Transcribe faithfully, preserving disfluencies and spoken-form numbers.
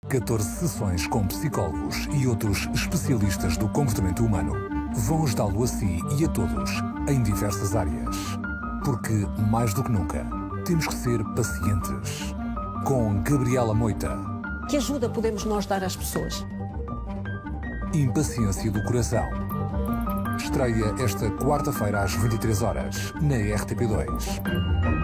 catorze sessões com psicólogos e outros especialistas do comportamento humano vão ajudá-lo a si e a todos em diversas áreas. Porque, mais do que nunca, temos que ser pacientes. Com Gabriela Moita. Que ajuda podemos nós dar às pessoas? Impaciência do Coração. Estreia esta quarta-feira às vinte e três horas, na R T P dois.